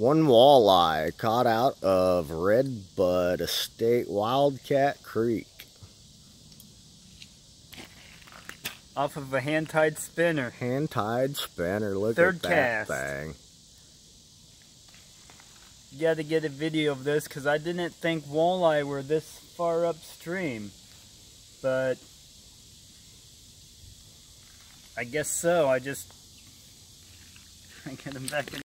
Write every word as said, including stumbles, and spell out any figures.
One walleye caught out of Redbud Estate Wildcat Creek. Off of a hand-tied spinner. Hand-tied spinner. Look Third at that cast. thing. You gotta get a video of this because I didn't think walleye were this far upstream. But I guess so. I just I get them back in.